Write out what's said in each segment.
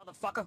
motherfucker.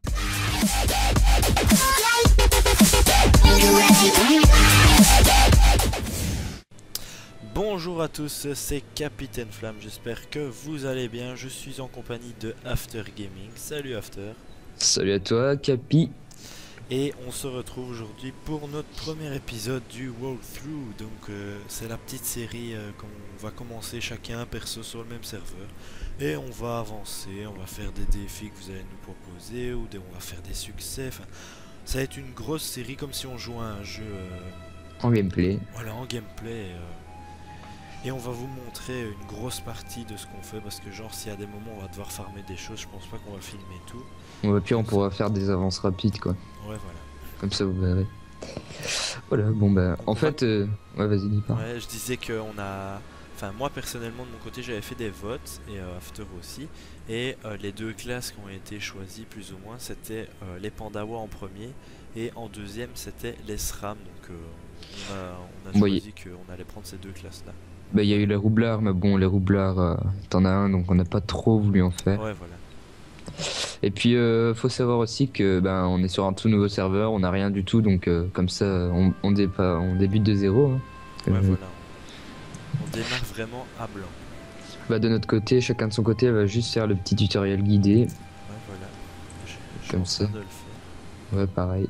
Bonjour à tous, c'est Capitaine Flamme, j'espère que vous allez bien. Je suis en compagnie de After Gaming. Salut After. Salut à toi Capi. Et on se retrouve aujourd'hui pour notre premier épisode du walkthrough. Donc c'est la petite série qu'on va commencer chacun perso sur le même serveur. Et on va avancer, on va faire des défis que vous allez nous proposer, ou on va faire des succès. Enfin, ça va être une grosse série comme si on jouait à un jeu En gameplay. voilà, en gameplay. Et on va vous montrer une grosse partie de ce qu'on fait, parce que genre s'il y a des moments où on va devoir farmer des choses, je pense pas qu'on va filmer tout. Ouais, puis on pourra faire des avances rapides quoi. Ouais, voilà. Comme ça vous verrez. Voilà, bon bah en fait ouais, vas-y dis pas. Ouais, je disais que on a, enfin moi personnellement de mon côté j'avais fait des votes, et After aussi, et les deux classes qui ont été choisies plus ou moins c'était les Pandawa en premier, et en deuxième c'était les SRAM. Donc on a Oui. choisi qu'on allait prendre ces deux classes là. Bah il y a eu les roublards, mais bon les roublards t'en as un donc on n'a pas trop voulu en faire. Ouais, voilà. Et puis faut savoir aussi que ben on est sur un tout nouveau serveur, on n'a rien du tout donc comme ça on débute de zéro. Hein. Ouais, voilà. On démarre vraiment à blanc. Bah de notre côté, chacun de son côté va juste faire le petit tutoriel guidé. Ouais, voilà. Je suis Comme en ça. train de le faire. Ouais pareil.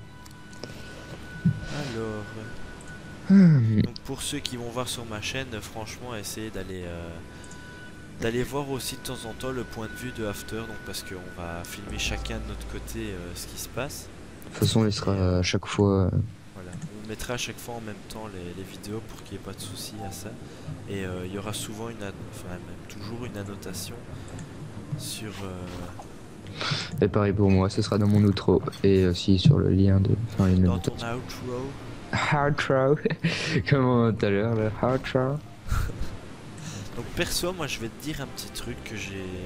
Alors, donc pour ceux qui vont voir sur ma chaîne, franchement, essayez d'aller voir aussi de temps en temps le point de vue de After, donc parce qu'on va filmer chacun de notre côté ce qui se passe. De toute façon il sera à chaque fois. Voilà, on mettra à chaque fois en même temps les vidéos pour qu'il n'y ait pas de souci à ça. Et il y aura souvent enfin même toujours une annotation sur Et pareil pour moi, ce sera dans mon outro et aussi sur le lien de. Enfin, une dans ton outro. Outro. Comment tout à l'heure, le outro. Donc perso, moi je vais te dire un petit truc que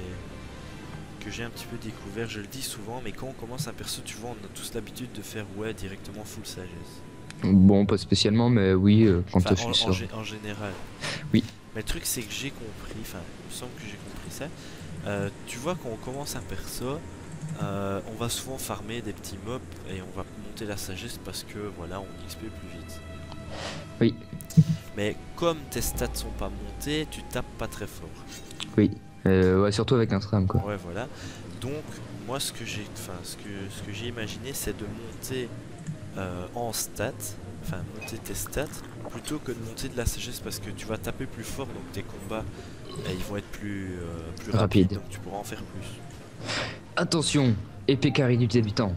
j'ai un petit peu découvert. Je le dis souvent, mais quand on commence un perso, tu vois, on a tous l'habitude de faire ouais directement full sagesse. Bon, pas spécialement, mais oui, quand Enfin, je suis sûr. en général. Oui. Mais le truc c'est que j'ai compris, enfin il me semble que j'ai compris ça. Tu vois, quand on commence un perso, on va souvent farmer des petits mobs et on va monter la sagesse parce que voilà, on XP plus vite. Oui. Mais comme tes stats sont pas montées, tu tapes pas très fort. Oui. Ouais, surtout avec un SRAM quoi. Ouais, voilà. Donc moi ce que j'ai imaginé, c'est de monter en stats, enfin monter tes stats plutôt que de monter de la sagesse, parce que tu vas taper plus fort, donc tes combats ils vont être plus rapides, donc tu pourras en faire plus. Attention, épée carré du débutant.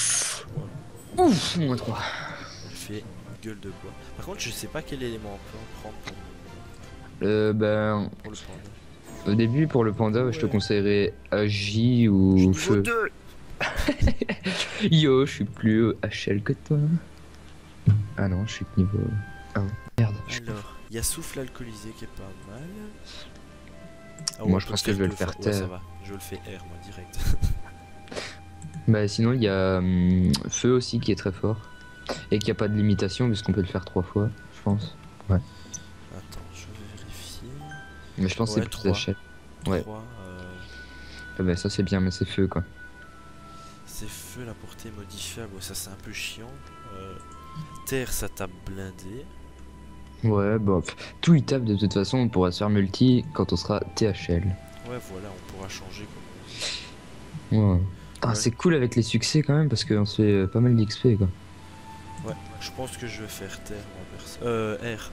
Ouf, moins 3. Elle fait gueule de bois. Par contre, je sais pas quel élément on peut prendre Ben, pour le panda. au début pour le panda, Ouais. je te conseillerais AJ ou feu. 2. Yo, je suis plus HL que toi. Ah non, je suis niveau 1. Merde. Alors, il y a souffle alcoolisé qui est pas mal. Ah, Moi, on je peut pense que je vais le deux faire fois. Ouais, ça taire. va. Je le fais R moi direct. Bah sinon il y a feu aussi qui est très fort et qui a pas de limitation puisqu'on peut le faire 3 fois, je pense. Ouais. Attends, je vais vérifier. Mais je pense Ouais, que c'est plus 3. HL. Ouais. 3, Ah bah ça c'est bien mais c'est feu quoi. c'est feu, la portée modifiable, ouais, ça c'est un peu chiant. Terre, ça tape blindé. Ouais bah tout il tape de toute façon, on pourra se faire multi quand on sera THL. Ouais, voilà, on pourra changer comme Ouais. Ah Ouais. c'est cool avec les succès quand même parce qu'on se fait pas mal d'XP quoi. Ouais, je pense que je vais faire terre moi perso. R.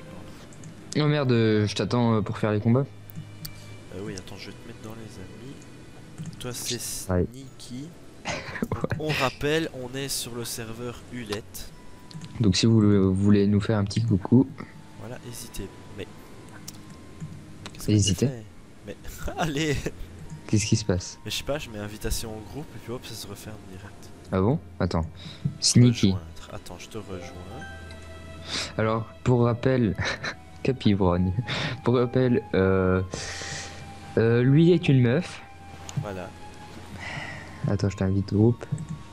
Oh merde, je t'attends pour faire les combats. Oui, attends, je vais te mettre dans les amis. Toi, c'est Ouais. Sneaky. Donc, on rappelle, on est sur le serveur Hulette. Donc si vous voulez nous faire un petit coucou, Voilà, hésitez. Mais. Qu'est-ce Hésitez. que j'ai fait? Mais. Allez! qu'est-ce qui se passe? Mais je sais pas, je mets invitation au groupe et puis hop, ça se referme direct. Ah bon? Attends. Sneaky. Rejoindre. Attends, je te rejoins. Alors, pour rappel, Capivrogne. Pour rappel, lui est une meuf. Voilà. Attends, je t'invite au groupe.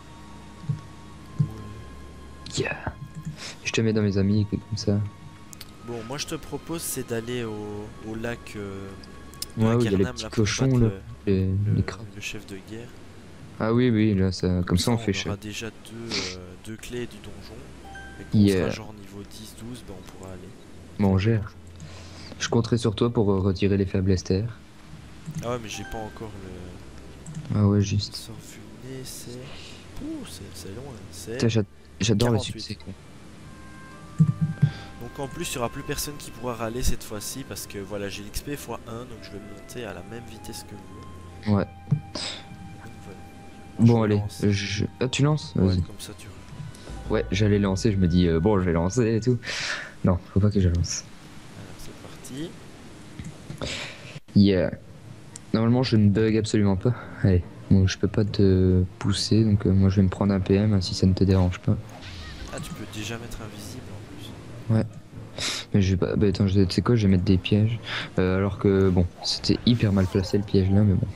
Yeah. Je te mets dans mes amis, comme ça. Bon, moi je te propose, c'est d'aller au lac Ouais, où il y a les Acarnam, petits là, pour cochons, battre là, les crabes. le chef de guerre. Ah oui, oui, là, ça, comme ça on fait On aura cher. déjà deux clés du donjon. Et quand on Yeah. sera genre niveau 10-12, ben on pourra aller. Bon, on dans le gère. donjon. Je compterai sur toi pour retirer les faiblesses terre. Ah ouais, mais j'ai pas encore le Ah ouais, juste. sort funé, c'est... Ouh, c'est loin, Putain, c'est j'adore le 48. succès, quoi. Donc en plus, il y aura plus personne qui pourra râler cette fois-ci parce que voilà, j'ai l'XP x1, donc je vais monter à la même vitesse que vous. Ouais. Donc voilà. Bon, Je allez. lance. Ah, tu lances? Ouais, Vas-y. comme ça tu rejoins. Ouais, j'allais lancer, je me dis, bon, je vais lancer et tout. Non, faut pas que je lance. Alors c'est parti. Yeah. Normalement, je ne bug absolument pas. Allez, bon, je peux pas te pousser, donc moi je vais me prendre un PM hein, si ça ne te dérange pas. Ah, tu peux déjà mettre invisible en plus. Ouais. Mais je vais pas. Bah attends, tu sais quoi, je vais mettre des pièges. Alors que, bon, c'était hyper mal placé le piège là, mais bon.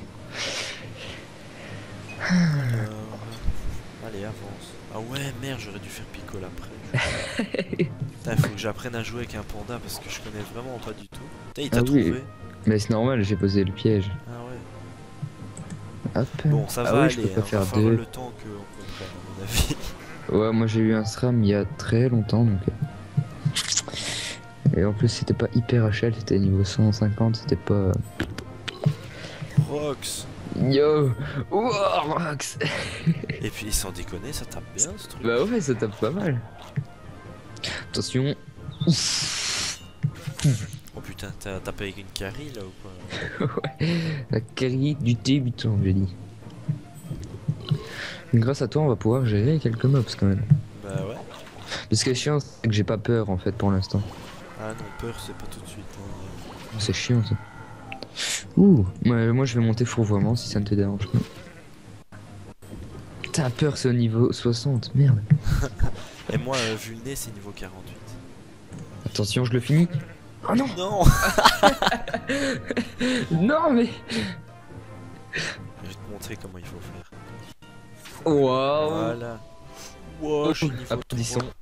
Alors... Allez, avance. Ah ouais, merde, j'aurais dû faire picole après. Putain, faut que j'apprenne à jouer avec un panda parce que je connais vraiment pas du tout. Putain, il t'a Ah oui. trouvé. Mais c'est normal, j'ai posé le piège. Ah ouais. Hop. Bon, ça Ah va oui, aller, je peux pas hein, va faire falloir deux. le temps qu'on comprenne, à mon avis. Ouais, moi j'ai eu un SRAM il y a très longtemps donc. Et en plus, c'était pas hyper HL, c'était niveau 150, c'était pas. Rox. Yo! Wow, Max! Et puis, sans déconner, ça tape bien ce truc. Bah ouais, ça tape pas mal. Attention. Oh putain, t'as tapé avec une carry là ou quoi? Ouais, la carry du débutant, je dis. Grâce à toi, on va pouvoir gérer quelques mobs quand même. Bah ouais. Mais ce qui est chiant, c'est que j'ai pas peur en fait pour l'instant. Ah non, peur, c'est pas tout de suite. Hein. C'est chiant ça. Ouh, moi je vais monter fourvoiement si ça ne te dérange pas. Putain, peur, c'est au niveau 60, merde. Et moi, vu le nez, c'est niveau 48. Attention, je le finis. Oh non! Non. Non, mais. Je vais te montrer comment il faut faire. Waouh! Voilà. Wow, je suis niveau Applaudissons. 3.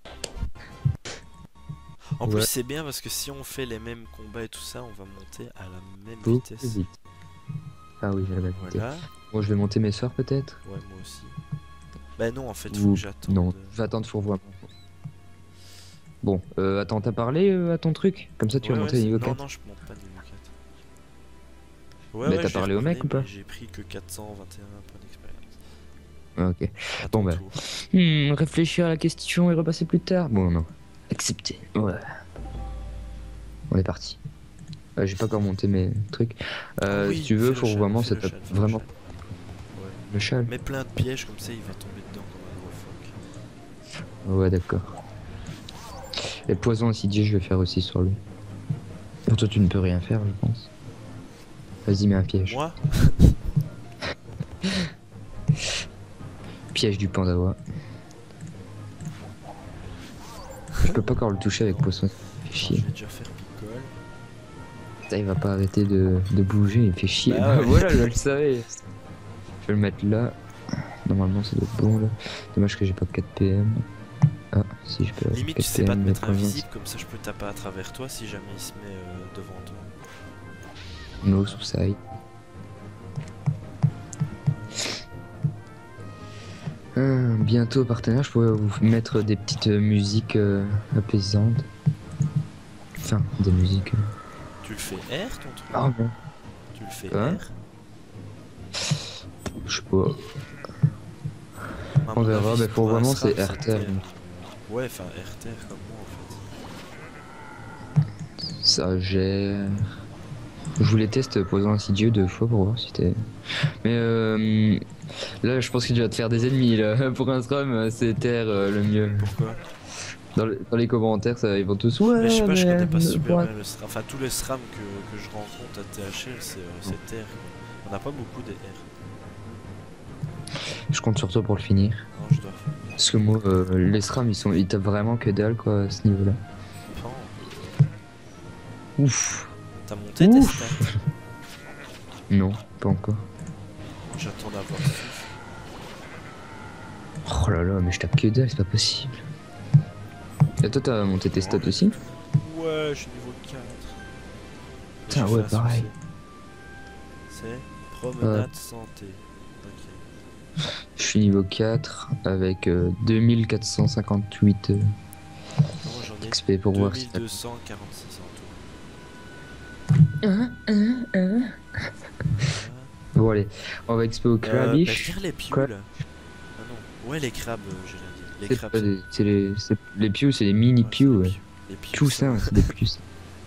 En Ouais. plus, c'est bien parce que si on fait les mêmes combats et tout ça, on va monter à la même Beaucoup vitesse. vite. Ah oui, j'avais noté. Voilà. Bon, je vais monter mes sorts peut-être. Ouais, moi aussi. Bah non, en fait, faut Ou que j'attende. non, je vais attendre fourvoiement. Bon, attends, t'as parlé à ton truc? Comme ça tu vas Ouais, monter ouais, niveau non, 4. non, je monte pas niveau 4. Ouais, Mais ouais, t'as j'ai parlé au mec reparlé, ou pas? mais j'ai pris que 421 points d'expérience. Ah, ok. À Bon, ton bah. tour. Réfléchir à la question et repasser plus tard. Bon, non. Accepté. Ouais. On est parti. J'ai pas encore monté mes trucs. Ah oui, Si tu veux, fais le faut châle, vraiment, fais ça le tape châle, fais le vraiment châle. Ouais. le châle. Mets plein de pièges comme ça, il va tomber dedans comme un gros phoque. Ouais, d'accord. Et poison insidieux, je vais faire aussi sur lui. Pour toi, tu ne peux rien faire, je pense. Vas-y, mets un piège. Moi, Piège du pandawa. Je peux pas encore le toucher avec poisson. Il fait je chier. vais déjà faire picole. Putain, il va pas arrêter de bouger, il fait chier. Bah ouais. Voilà, je le savais. Je vais le mettre là. Normalement, ça doit être bon là. Dommage que j'ai pas 4 PM. Ah, si je peux. Limite, 4 tu sais pas te PM, mettre mais pour invisible, comme ça je peux taper à travers toi si jamais il se met devant toi. No suicide. Bientôt, partenaire, je pourrais vous mettre des petites musiques apaisantes. Enfin, des musiques. Tu le fais R ton truc? Ah bon. Tu le fais Hein? R? Je sais pas. À On mon verra, avis, mais pour toi, vraiment, SRAM, c'est RTR. Ouais, enfin RTR comme moi en fait. Ça gère. Je voulais tester poison insidieux 2 fois pour voir si c'était. Mais là, je pense que tu vas te faire des ennemis là. Pour un SRAM, c'est terre le mieux. Pourquoi? Dans les commentaires, ça, ils vont tous. Ouais, Mais je sais pas, je connais pas super pour un- bien le SRAM. Enfin, tous les SRAM que je rencontre à THL, c'est R. On n'a pas beaucoup de R. Je compte sur toi pour le finir. Non, je dois faire. Parce que moi, les SRAM, ils tapent vraiment que dalle quoi à ce niveau-là. Pan. Ouf. T'as monté tes Ouf. stats? Non, pas encore. J'attends d'avoir souffle. Oh là là, mais je tape que dalle, c'est pas possible. Et toi, t'as monté tes stats aussi? Ouais, je suis niveau 4. Putain, J'ai ouais, fait un pareil. succès. C'est promenade santé. Ok. suis niveau 4 avec 2458 Moi j'en ai XP pour voir si... 2246 en tout. Bon allez, on va XP au crabiche. Tire les Quoi? pioules. Ah non. Ouais, les crabes, j'ai rien dit. Les C'est crabes. pas des- c'est les pious, c'est les mini Ouais, pious. c'est Ouais. les pioules. Tout ça, c'est des pious.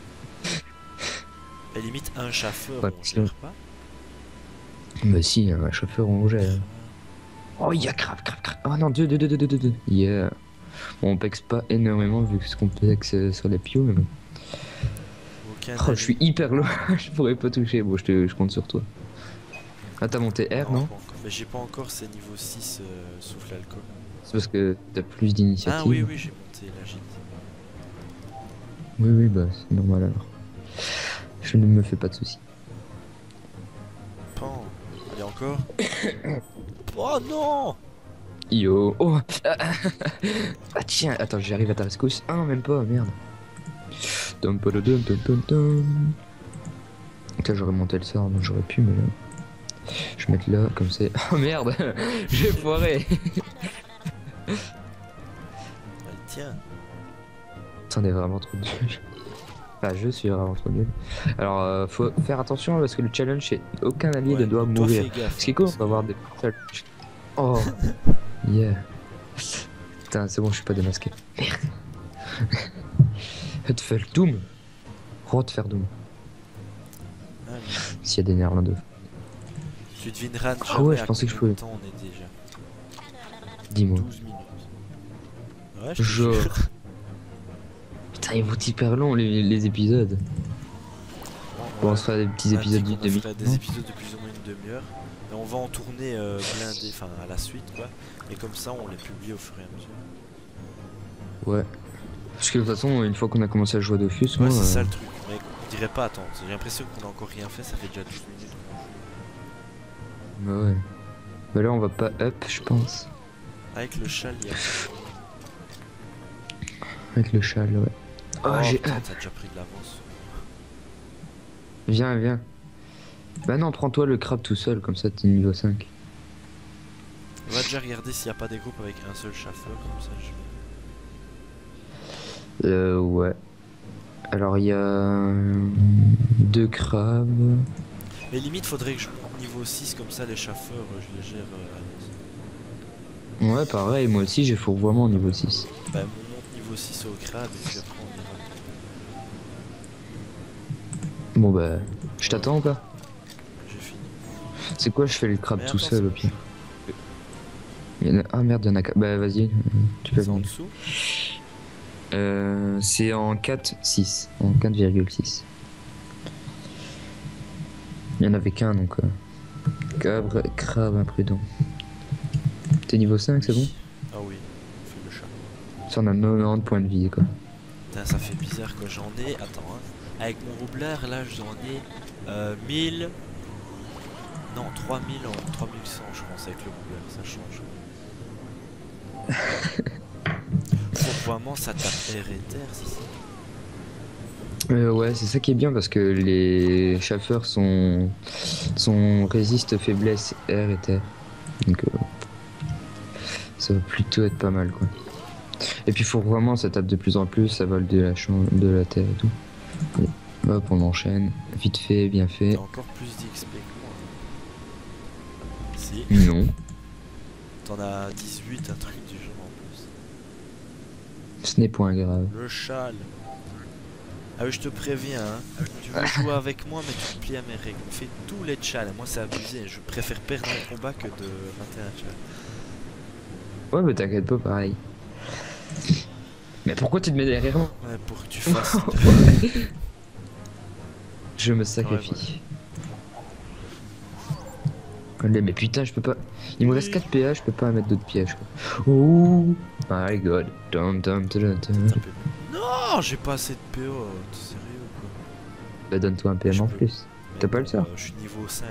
Et limite, un chasseur, Ouais, on c'est gère pas. Bah si, un chauffeur on gère. Oh, il y a crab. Oh non, deux. Yeah. Bon, on pexe pas énormément vu ce qu'on pexe sur les pious, mais bon. Aucun Oh, je suis hyper loin, je pourrais pas toucher. Bon, je compte sur toi. Ah, t'as monté R, non? pas encore. Mais j'ai pas encore ces niveau 6 souffle alcool. C'est parce que t'as plus d'initiative. Ah oui, j'ai monté là, j'ai dit. Oui, bah c'est normal alors. Je ne me fais pas de soucis. Pan. Allez, encore. Oh non! Yo. Oh. Ah tiens, attends, j'arrive à ta rescousse. Ah non, même pas, merde. Putain, j'aurais monté le sort, donc j'aurais pu, mais là. Je vais mettre là, comme c'est. Oh merde, j'ai foiré. Allez, tiens. C'en est vraiment trop nul. Enfin, je suis vraiment trop nul. Alors, faut faire attention parce que le challenge, c'est aucun allié ne doit donc toi, mourir. fais gaffe, Ce qui est hein, cool, parce on va avoir des challenges. Oh, yeah. Putain, c'est bon, je suis pas démasqué. Merde. Hutfell Doom. Rotfer Doom. Ah, mais S'il y a des néerlandais. tu devineras jamais Ah ouais, je à pensais que je combien de pouvais. temps on est déjà. Dis-moi. 12 minutes. Ouais, je te Genre. jure. Putain, ils vont hyper longs les épisodes. Bon, on se fera des petits épisodes d'une On demi. fera des épisodes de plus ou moins une demi-heure. Et on va en tourner blindé, enfin à la suite quoi. Et comme ça on les publie au fur et à mesure. Ouais. Parce que de toute façon, une fois qu'on a commencé à jouer à Dofus, Ouais, moi. c'est ça le truc. Mais on dirait pas, attends, j'ai l'impression qu'on a encore rien fait, ça fait déjà 12 minutes. Bah ouais. Bah là, on va pas up, je pense. Avec le châle, il y a. Avec le châle, ouais. Oh, j'ai putain, up. t'as déjà pris de l'avance. Viens. Bah non, prends-toi le crabe tout seul, comme ça t'es niveau 5. On va déjà regarder s'il n'y a pas des groupes avec un seul chasseur, comme ça je... Ouais. Alors il y a 2 crabes. Mais limite, faudrait que je monte niveau 6, comme ça les chasseurs, je les gère à l'aise. Ouais, pareil, moi aussi j'ai fourvoiement au niveau 6. Bah, on monte niveau 6 au crabe et puis après on ira. Bon bah, je t'attends ou pas? J'ai fini. C'est quoi, je fais le crabe Mais tout attends, seul au c'est- pire. Ah merde, il y en a qu'à. Bah vas-y, tu peux C'est en venir. dessous. C'est en 4,6. En 4,6. Il y en avait qu'un donc. Crabe imprudent. T'es niveau 5, c'est bon? Ah oui, on fait le chat. Ça, on a 90 points de vie quoi. Putain, ça fait bizarre quoi, j'en ai. Attends, hein. Avec mon roublard là, j'en ai 1000. Non, 3000 en 3100, je pense, avec le roublard, ça change. Vraiment, ça tape air et terre, c'est ça? Ouais, c'est ça qui est bien parce que les chasseurs sont résistent faiblesse air et terre. Donc ça va plutôt être pas mal quoi. Et puis faut vraiment ça tape de plus en plus, ça vole de la terre et tout. Allez, hop, on enchaîne, vite fait, bien fait. T'as encore plus d'XP que moi. Si, Non, t'en as 18, un truc du genre en plus. ce n'est point grave. Le châle. Ah oui, je te préviens, hein. Tu veux jouer avec moi, mais tu te plies à mes règles. On fait tous les châles. Moi, c'est abusé. Je préfère perdre un combat que de rater un châle. Ouais, mais t'inquiète pas, pareil. Mais pourquoi tu te mets derrière moi? Ouais, pour que tu fasses. Je me sacrifie. Allez, mais putain, je peux pas. Il me reste 4 PA, je peux pas mettre d'autres pièges. Quoi. Oh my god. Non, j'ai pas assez de PO. T'es sérieux ou quoi? Bah, donne-toi un PM Je en peux. plus. Mais T'as pas le bon, sort? Je suis niveau 5.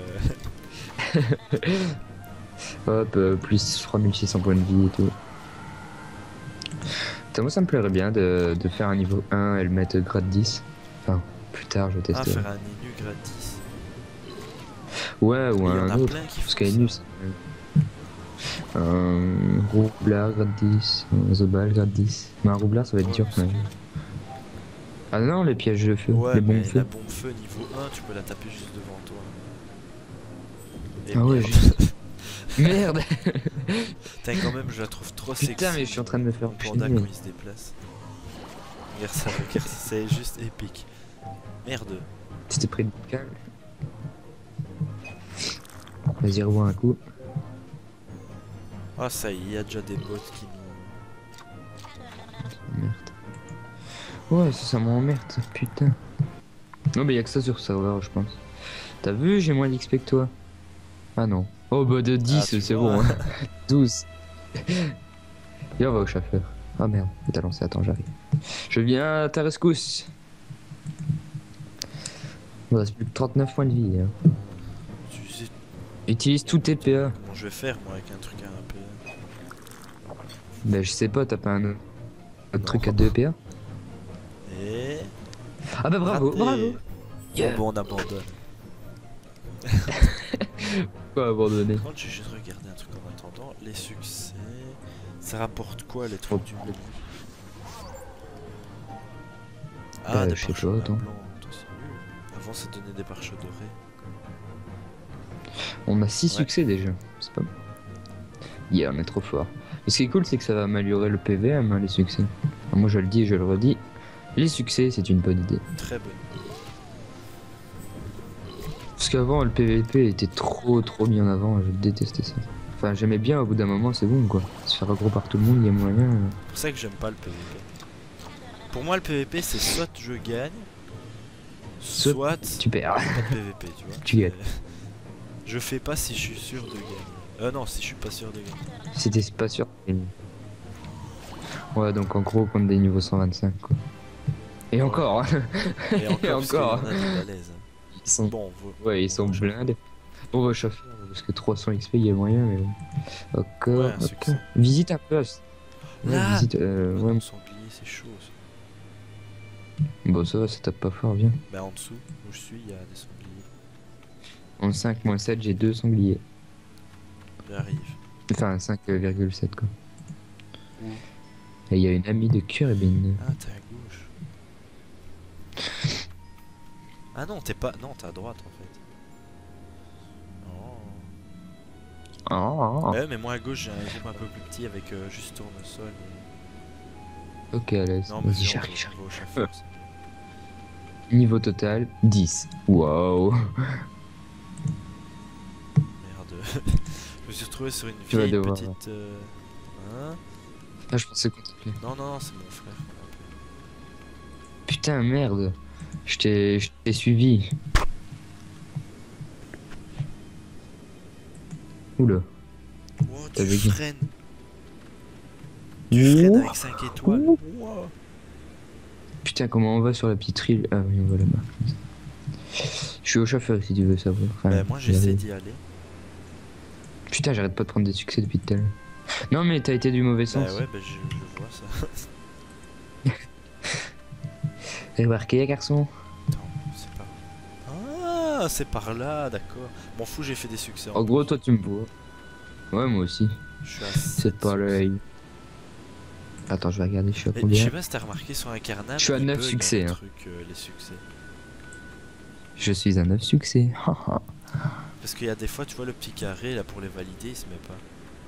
Hop, plus 3600 points de vie et tout. Putain, moi ça me plairait bien de faire un niveau 1 et le mettre grade 10. Enfin, plus tard je Ah, testerai. faire un inu gratis. Ouais, ou Il y en un a autre. plein qui Parce font qu'un ça. inu, Un roublard grade 10, un zobal grade 10. Mais un roublard ça va être Ouais, dur mais quand même. Ah non, les pièges de feu, Ouais, les bombes mais feu. la bombe feu niveau 1, tu peux la taper juste devant toi. Et Ah ouais, merde. juste. Merde. Putain, quand même, je la trouve trop sexy. Putain, mais je suis en train de me faire mon panda chier. quand il se déplace. Regarde ça, regarde, c'est juste épique. Merde. C'était pris de calme. Vas-y, revois un coup. Ah, ça y est, il y a déjà des bots qui nous. Merde. Ouais, ça m'emmerde, ça, putain. Non, mais y'a que ça sur serveur, je pense. T'as vu, j'ai moins d'XP que toi. Ah non. Oh, bah de 10, tu c'est vois. bon. Hein. 12. Et on va au chauffeur. Ah merde, t'as lancé, attends, j'arrive. Je viens à ta rescousse. Il me reste plus que 39 points de vie. Hein. Tu sais Utilise tous tes PA. comment je vais faire moi avec un truc à 1 PA. Bah, je sais pas, t'as pas un autre Non. truc à 2 PA. Et. Ah bah bravo, raté. bravo. Yeah. Bon, on abandonne. Pas abandonné. Quand j'ai juste regardé un truc en attendant, les succès. Ça rapporte quoi les trucs du menu? Ah, des je sais parchemins pas, attends. blancs, toi, c'est nul. Avant, ça donnait des parchemins dorés. On a 6 Ouais. succès déjà. C'est pas mal. Yeah, on est trop fort. Et ce qui est cool, c'est que ça va améliorer le PVM, hein, les succès. Alors moi, je le dis et je le redis. Les succès, c'est une bonne idée. Très bonne. Parce qu'avant, le PVP était trop mis en avant. Je détestais ça. Enfin, j'aimais bien, au bout d'un moment, c'est bon quoi. Se faire aggro par tout le monde, il y a moyen. C'est pour ça que j'aime pas le PVP. Pour moi, le PVP, c'est soit je gagne, soit Tu perds. pas de PVP, tu vois. Tu gagnes. Je fais pas si je suis sûr de gagner. Non, si je suis pas sûr de gagner. C'était pas sûr. Ouais, donc en gros, contre des niveaux 125 quoi. Et Ouais. encore. Et encore, parce qu'il y en encore. a des balèzes. Ils sont... Bon, on va... Ouais, ils sont blindés. On va chauffer parce que 300 XP, il y a moyen, mais bon. Encore. Ouais, un succès. Visite un poste. Ouais, Là visite. Ouais. Mon sanglier, c'est chaud. Ça. Bon, ça va, ça tape pas fort, bien. Bah, en dessous, où je suis, il y a des sangliers. En 5-7, j'ai 2 sangliers. J'arrive. Enfin, 5,7 quoi. Où? Et il y a une amie de Kurbin. Ah, t'es à gauche. Ah non, t'es pas... Non, t'es à droite, en fait. Oh. Oh. Ouais, mais moi à gauche, j'ai un groupe un peu plus petit avec juste tournesol. Ok, à l'aise. Non, mais Vas-y, viens, j'arrive, on j'arrive. va au chauffeur, c'est mieux. Niveau total, 10. Waouh. Merde. Je me suis retrouvé sur une Tu vas vieille devoir- petite... Hein? Ah, je pensais qu'on t'appelait. Non, c'est mon frère. qu'on appelle. Putain, merde. Je t'ai suivi. Oula. Oh, tu T'avais dit. freines. Tu freines avec 5 étoiles. Wow. Putain, comment on va sur la petite île? Ah oui, on va là-bas. Je suis au chauffeur si tu veux savoir. Enfin, Bah, moi j'essaie d'y aller. Putain, j'arrête pas de prendre des succès depuis tout à l'heure. Non, mais t'as été du mauvais Bah sens. ouais, bah je vois ça. Remarqué, garçon. Attends, c'est par... Ah, c'est par là, d'accord. M'en fous, j'ai fait des succès. En gros, toi, tu me vois. Ouais, moi aussi. Je suis à C'est 7 pas l'œil. Attends, je vais regarder, je suis à Et je combien? sais pas si t'as remarqué sur un carnage. Je suis à 9 succès, hein. Les succès. Je suis à 9 succès. Parce qu'il y a des fois, tu vois, le petit carré là pour les valider, il se met pas.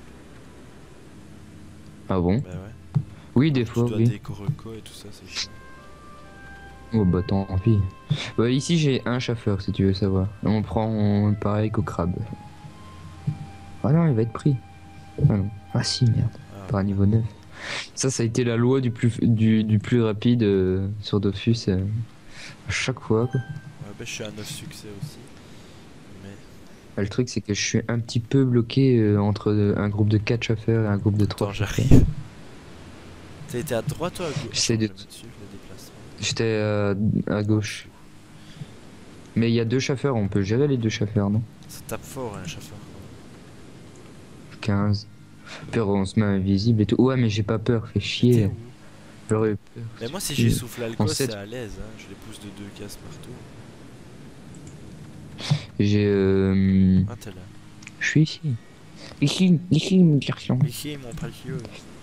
Ah bon? Bah ouais. Oui, des Tu fois, dois oui. des Coroco et tout ça, c'est chiant. Oh bah tant pis. Bah, ici j'ai un chauffeur si tu veux savoir. On prend pareil qu'au crabe. Ah non, il va être pris. Ah non. Ah si, merde. Ah. Par niveau 9. Ça a été la loi du plus rapide sur Dofus à chaque fois quoi. Ouais, bah je suis à 9 succès aussi. Mais. Ah, le truc c'est que je suis un petit peu bloqué entre un groupe de 4 chauffeurs et un groupe de 3 Attends, chauffeurs. j'arrive. T'as été à droite ou à gauche? J'essaie de- Je vais mettre dessus, le déplacement. J'étais à gauche. Mais il y a 2 chauffeurs, on peut gérer les 2 chauffeurs, non? Ça tape fort, un chauffeur. 15. Peur, on se met invisible et tout. Ouais, mais j'ai pas peur, fais T'es chier. où? J'aurais eu peur. Mais moi, si j'essouffle l'alcool, En c'est sept. à l'aise. Hein. Je les pousse de 2 cases partout. J'ai. Ah, t'es là. Je suis ici. Ici, mon garçon. Ici, mon précieux.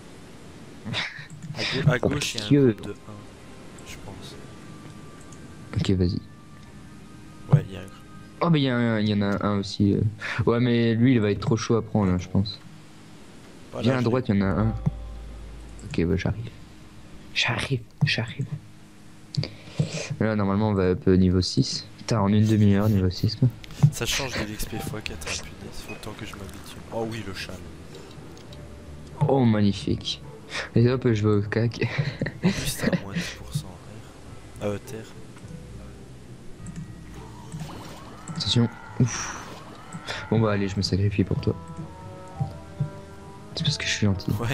À gauche, il y a un Précieux. groupe de 1, je pense. Ok, vas-y. Ouais, il y a un groupe. Oh, bah, il y en a un aussi. Ouais, mais lui, il va être trop chaud à prendre, hein, je pense. Voilà, Viens à je droite, il y en a un. Ok, bah, j'arrive. Là, normalement, on va up niveau 6. Putain, en une demi-heure, niveau 6, quoi. l'ai. Ça change de l'XP x4, hein, punaise. Faut le temps que je m'habitue. Oh oui, le chat. Oh, magnifique. Et hop, je vais au cac. En plus, t'as à moins 10% terre. Attention. Ouf. Bon, bah, allez, je me sacrifie pour toi. C'est parce que je suis gentil. Ouais.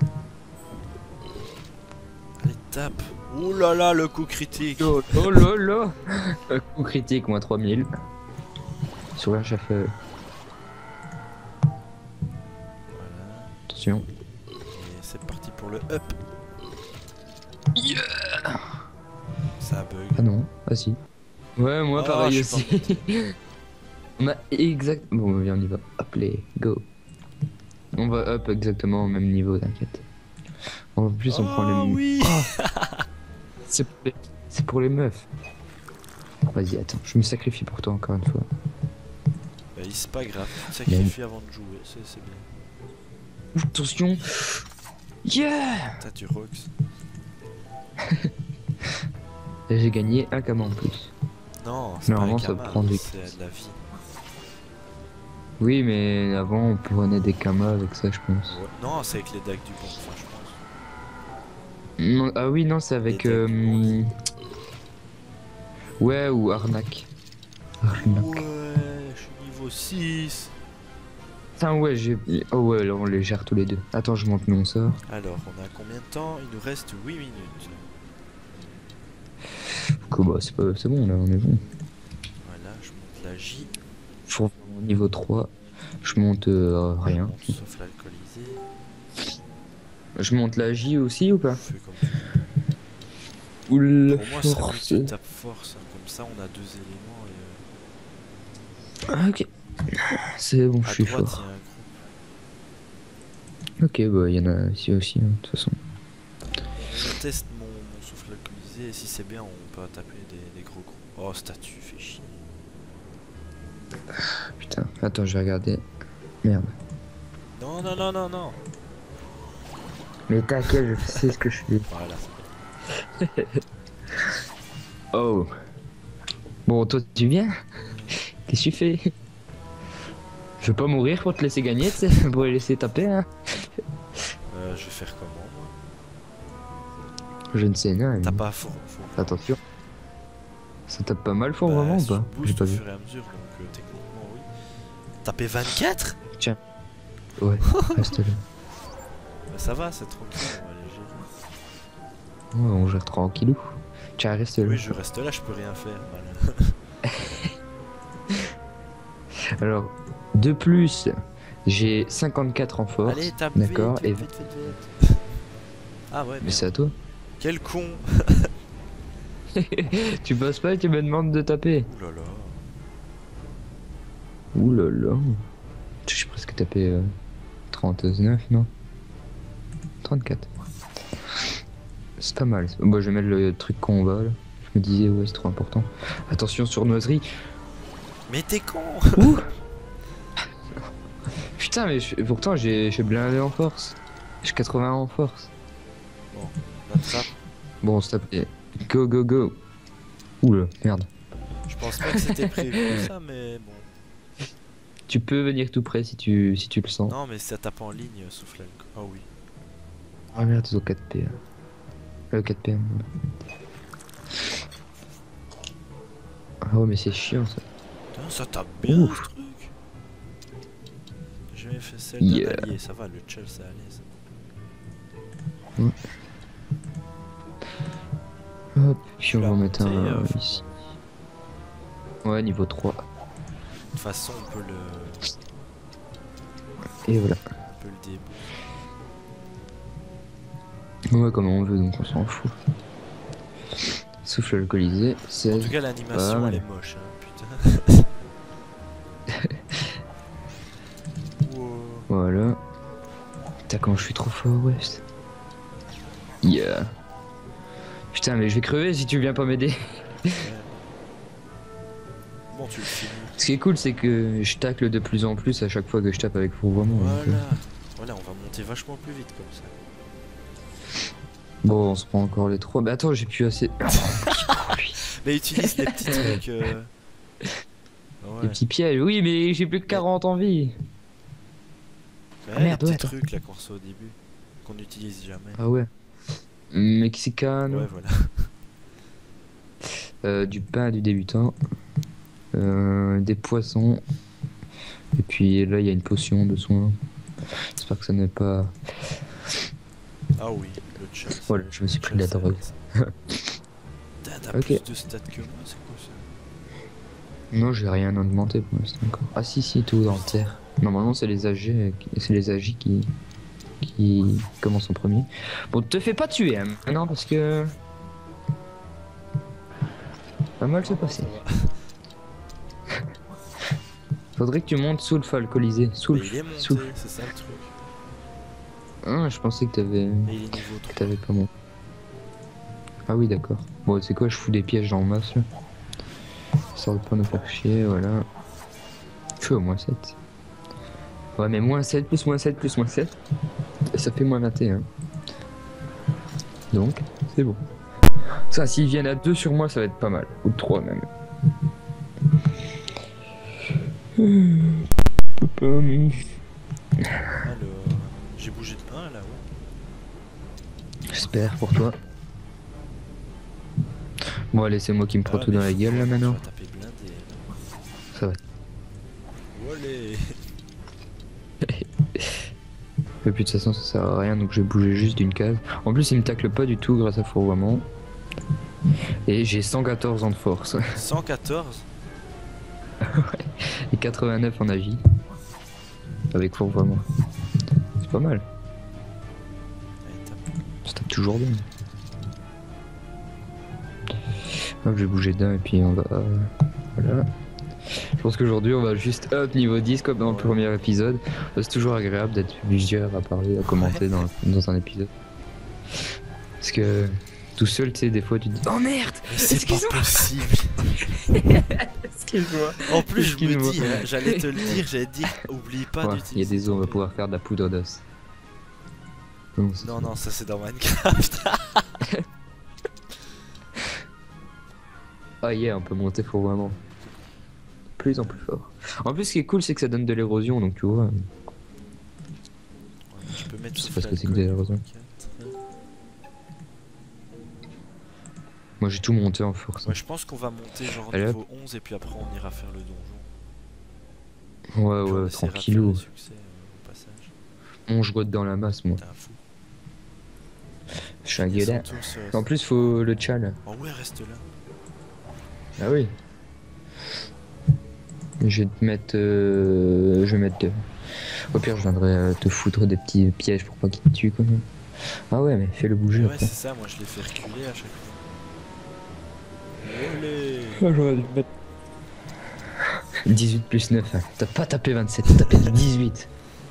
Allez, tape. Ouh là là, le coup critique. Oh là là. Un coup critique, moins 3000. Sur un chef. Voilà. Attention. Et c'est parti pour le up. Yeah. Ça bug. Ah non, ah si. Ouais, moi Oh, pareil je aussi. suis On a exact. Bon, viens, on y va. Hop, les go. On va up exactement au même niveau, t'inquiète. En plus, on prend les. Oh oui. Oh, c'est pour les meufs. Vas-y, attends, je me sacrifie pour toi encore une fois. Bah, c'est pas grave, tu te sacrifies avant de jouer, c'est bien. Attention. Yeah. T'as du Rox. J'ai gagné un cam en plus. Non, c'est pas Normalement, un ça kama, prend du. c'est de la vie. Oui, mais avant, on prenait des kamas avec ça, je pense. Ouais. Non, c'est avec les decks du bon, enfin, je pense. Non, ah oui, non, c'est avec. Les decks du bon. Ouais, ou arnaque. Ouais, je suis niveau 6. Putain, ouais, j'ai. Oh, ouais, là, on les gère tous les deux. Attends, je monte mon sort. Alors, on a combien de temps? Il nous reste 8 minutes. Que bah, c'est bon, là, on est bon. Voilà, je monte la J. Je reviens au niveau 3. Je monte rien. On monte sauf l'alcoolisé. Je monte la J aussi ou pas? Fais comme tu veux. Ou la Pour moi, c'est mieux que force. tu tapes force. Hein. Comme ça, on a 2 éléments. Et, Ah, ok. C'est bon, je à suis droite, fort. il y a un groupe. Ok, bah, il y en a ici aussi, hein, de toute façon. Je teste mon souffle alcoolisé et si c'est bien, on peut taper des gros groupes. Oh, statue, fait chier. Putain, attends, je vais regarder. Merde. Non. Mais t'inquiète, je sais ce que je fais. Voilà. Oh. Bon, toi, tu viens? Qu'est-ce que tu fais? Je veux pas mourir pour te laisser gagner, tu sais, pour les laisser taper, hein. Je vais faire comment, moi? Je ne sais rien. T'as mais- pas fort. Attention. Ça tape pas mal fort, Bah, vraiment ou ça pas? J'ai booste pas au vu. fur et à mesure, donc techniquement, oui. Taper 24? Ouais, reste là. Bah, ça va, c'est tranquille, on va les gérer. Ouais, on gère tranquillou. Tiens, reste là. Oui, je reste là, je peux rien faire. Voilà. Alors, de plus, j'ai 54 en force. Allez, tape D'accord, vite, et- vite. Ah ouais, Mais merde. c'est à toi. Quel con. Tu passes pas et tu me demandes de taper. Ouh là là. Ouh là là. J'ai presque tapé 39, non 34. C'est pas mal. Moi, je vais mettre le truc combat là. Je me disais, ouais, c'est trop important. Attention, sournoiserie. Mais t'es con. Ouh. Putain, mais pourtant, j'ai blindé en force. J'ai 81 en force. Bon, on attrape. Bon, on se tape. Go, go, go. Ouh là, merde. Je pense pas que c'était prévu ça, mais bon. Tu peux venir tout près si tu le sens. Non, mais ça tape en ligne, souffle. Oh oui. Ah merde, ils ont 4P. 4PM. Oh, mais c'est chiant ça. Putain, ça tape bien Ouf. ce truc. J'ai jamais fait celle Yeah. d'un allié, ça va, le chell c'est à l'aise. Hop, puis Tu on va l'as en mettre monté, un faut- ici. Ouais, niveau 3. De toute façon, on peut le Et voilà. déboucher. Ouais, comme on veut, donc on s'en fout. Souffle alcoolisé, En 16. tout cas, l'animation Pas elle mal. est moche, hein, putain. Wow. Voilà. Putain, comment je suis trop fort, West. Yeah. Putain, mais je vais crever si tu viens pas m'aider. Ouais. Bon, tu le finis. Ce qui est cool, c'est que je tacle de plus en plus à chaque fois que je tape avec fourvoiement. Voilà. Voilà, on va monter vachement plus vite comme ça. Bon, on se prend encore les 3. Mais attends, j'ai plus assez. Mais utilise les petits trucs. Les Ouais. petits pièges. Oui, mais j'ai plus que 40 en vie. Ouais, merde, les ouais, petits attends. trucs là qu'on reçoit au début. Qu'on n'utilise jamais. Ah ouais. Mexicano. Ouais, voilà. Du pain du débutant. Des poissons. Et puis là, il y a une potion de soin. J'espère que ça n'est pas. Ah oui, le chat. Voilà, je me suis pris de la drogue. T'as Ok. plus de stats que moi, c'est quoi ça? Non, j'ai rien augmenté pour l'instant encore. Ah si, tout dans le terre. Normalement, c'est les AG, qui commencent en premier. Bon, te fais pas tuer, hein, maintenant, parce que pas mal se passer. Faudrait que tu montes sous le Falcolisé, sous Mais le, il est monté, sous le- c'est ça le truc. Ah, je pensais que t'avais, Mais il est niveau 3. t'avais pas monté. Ah oui, d'accord. Bon, c'est quoi, je fous des pièges dans le masse là. Histoire de pas nous faire chier, voilà. Je suis au moins 7. Ouais, mais moins 7 plus moins 7 plus moins 7, ça fait moins 21. Donc, c'est bon. Ça, s'ils viennent à 2 sur moi, ça va être pas mal. Ou 3 même. Alors, j'ai bougé de 1 là, ouais. J'espère pour toi. Bon, allez, c'est moi qui me prends Ah, tout mais dans la gueule là tu maintenant. vas taper blindé, là. Ça va. Olé. Et puis de toute façon, ça sert à rien, donc je vais bouger juste d'une case. En plus, il me tacle pas du tout grâce à fourvoiement. Et j'ai 114 ans de force. 114. Et 89 en agi. Avec fourvoiement. C'est pas mal. Allez, tape. Ça tape toujours bien. Hop, je vais bouger d'un et puis on va. Voilà. Je pense qu'aujourd'hui on va juste up niveau 10 comme dans le Ouais. premier épisode. C'est toujours agréable d'être plusieurs à parler, à commenter dans un épisode. Parce que tout seul, tu sais, des fois tu te dis oh merde. Mais c'est pas Excuse-moi. possible. Excuse-moi. En plus, je me Excuse-moi. dis, hein, j'allais te le dire, j'allais te dire, oublie pas Ouais, d'utiliser. il y a des os, on va ton pouvoir faire de la poudre d'os. Non, c'est- Non, non, ça c'est dans Minecraft. Ah yeah, on peut monter fourvoiement. Plus en plus fort. En plus, ce qui est cool, c'est que ça donne de l'érosion, donc tu vois. Ouais, je peux mettre Je sais sauf pas ce que c'est que l'alcool, des raisons. 4. Moi j'ai tout monté en force. Ouais, je pense qu'on va monter genre Allez, niveau 11 et puis après on ira faire le donjon. Ouais, Puis on ouais, essaiera de faire tranquillou. des succès, au passage. On je rote dans la masse, moi. T'es un fou. Je suis un Ils gueudin. sont tous, En plus, faut le tchal. Oh ouais, reste là. Ah oui. Je vais te mettre. Je vais mettre. Au pire, je viendrai te foutre des petits pièges pour pas qu'il te tue, quand même. Ah ouais, mais fais-le bouger Ouais, après. c'est ça, moi je l'ai fait reculer à chaque fois. Olé. Ah, j'aurais dû mettre. 18 plus 9. Hein. T'as pas tapé 27, t'as tapé 18.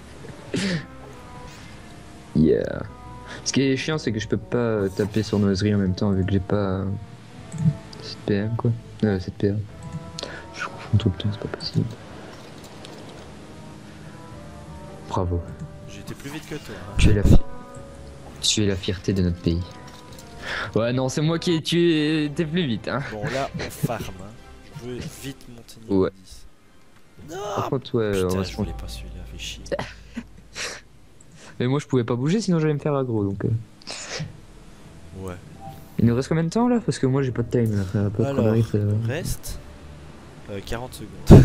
Yeah. Ce qui est chiant, c'est que je peux pas taper sur noiserie en même temps vu que j'ai pas 7 PM quoi. 7 PM. Je confonds tout le temps, c'est pas possible. Bravo. J'ai été plus vite que toi. Hein. Tu es la fierté de notre pays. Ouais, non, c'est moi qui ai tué. T'es plus vite, hein. Bon, là on farm. Hein. Je veux vite monter niveau Ouais. 10. Par Non. contre, ouais, on Putain, va je se voulais pas celui-là, fait chier. Mais moi, je pouvais pas bouger sinon j'allais me faire aggro donc. Ouais. Il nous reste combien de temps là? Parce que moi j'ai pas de time là, faire un peu de Alors, conneries, il ça- nous reste 40 secondes.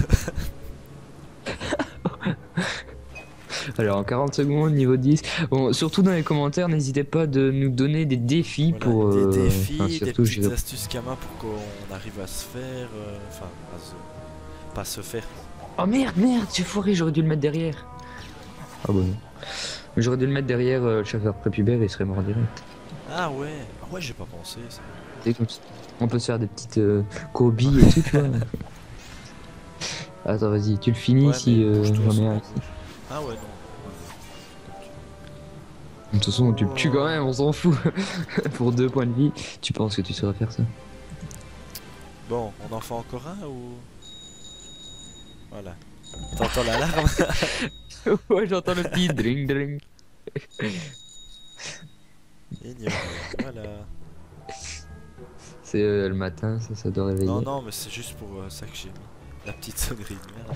Alors en 40 secondes, niveau 10. Bon, surtout dans les commentaires, n'hésitez pas de nous donner des défis Voilà, pour. des défis, enfin, des surtout, petites j'ai- astuces Kama pour qu'on arrive à se faire. Enfin, pas se faire. Oh merde, j'ai foiré, j'aurais dû le mettre derrière. Ah bon. Mais j'aurais dû le mettre derrière le chauffeur prépubère et il serait mort direct. Ah ouais, j'ai pas pensé ça. Et comme ça, on peut se faire des petites courbilles et tout, tu vois. Attends, vas-y, tu le finis Ouais, si mais bouge-toi j'en ai sur un la ici. gauche. Ah ouais, non. De toute façon, tu le tues quand même, on s'en fout. Pour 2 points de vie, tu penses que tu sauras faire ça? Bon, on en fait encore un ou... Voilà. T'entends l'alarme? Ouais, j'entends le petit dring dring. Ignoré. Voilà. C'est le matin, ça doit réveiller. Non, non, mais c'est juste pour ça que j'ai mis. La petite sonnerie de merde.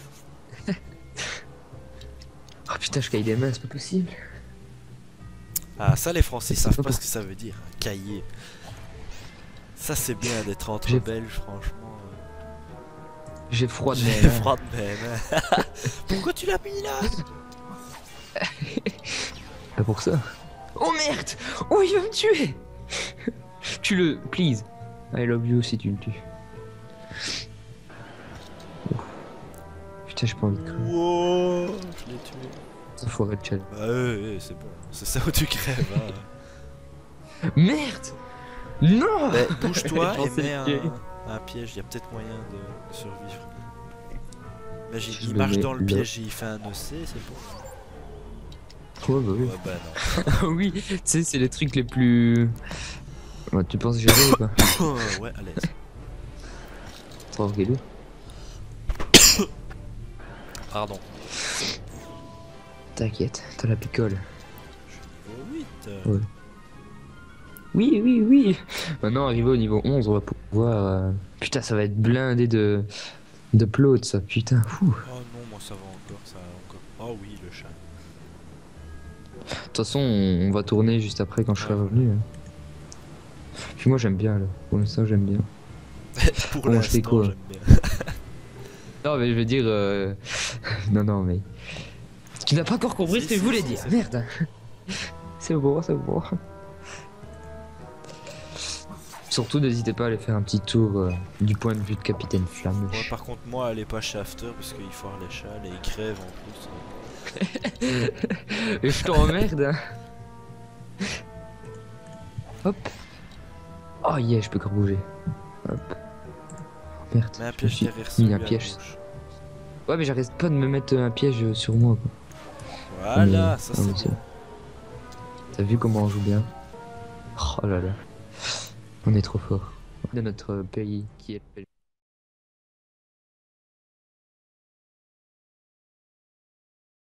Oh putain, je caille des mains, c'est pas possible. Ah, ça, les Français C'est savent pas pas pour- ce que ça veut dire, un cahier. Ça, c'est bien d'être entre J'ai- Belges, franchement. J'ai froid de J'ai main. froid de même. Hein. Pourquoi tu l'as mis là? Pas pour ça. Oh merde! Oh, il va me tuer! Tue-le, please. I love you si tu le tues. Ouf. Putain, j'ai pas envie de crever. Wow, je l'ai tué. Ça foirait de challenge. Bah, c'est bon. C'est ça où tu crèves. Hein. Merde! Non! Bah, bouge-toi Je et pensais mets le tuer. un piège. Il y a peut-être moyen de survivre. Imagine, Je il le marche mets dans le là. piège et il fait un OC, c'est bon. Ouais, bah oui. Ouais, bah non. Oui, tu sais, c'est les trucs les plus. Ouais, tu penses gérer ou pas? Ouais, allez. 3 kilos. Pardon. T'inquiète, t'as la picole. Je suis niveau 8. Ouais. Oui, oui, oui. Maintenant, arrivé au niveau 11, on va pouvoir. Putain, ça va être blindé de plots, ça, putain. Fou. Oh non, moi ça va encore, ça va encore. Oh oui, le chat. De toute façon, on va tourner juste après quand je serai revenu. Hein. Puis moi, j'aime bien, là. Pour l'instant, j'aime bien. Pour Bon, je fais l'instant, quoi j'aime bien. Non, mais je veux dire. Non, non, mais. Tu n'as pas encore compris ce que je voulais dire. c'est Merde. C'est bon, c'est bon. Surtout, n'hésitez pas à aller faire un petit tour du point de vue de Capitaine Flamme. Ouais, par contre, moi, allez pas chez After parce qu'il foire les châles et il crève en plus. Et je t'emmerde. Hein. Hop. Oh yeah, je peux encore bouger. Hop. Oh, merde. Mets un je me piège suis derrière mis celui un à piège. gauche. Ouais, mais j'arrête pas de me mettre un piège sur moi. Quoi. Voilà, Mais- ça ah, mais c'est bon. T'as vu comment on joue bien? Oh là là. On est trop fort. De notre pays qui est